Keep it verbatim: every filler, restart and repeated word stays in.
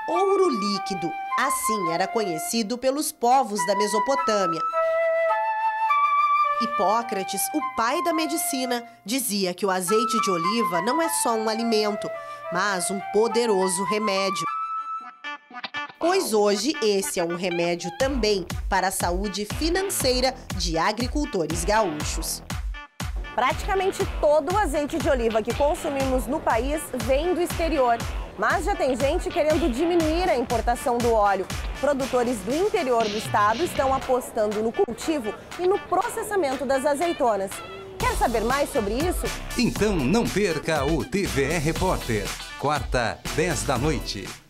ouro líquido. Assim era conhecido pelos povos da Mesopotâmia. Hipócrates, o pai da medicina, dizia que o azeite de oliva não é só um alimento, mas um poderoso remédio. Pois hoje esse é um remédio também para a saúde financeira de agricultores gaúchos. Praticamente todo o azeite de oliva que consumimos no país vem do exterior. Mas já tem gente querendo diminuir a importação do óleo. Produtores do interior do estado estão apostando no cultivo e no processamento das azeitonas. Quer saber mais sobre isso? Então não perca o T V E Repórter, quarta, dez da noite.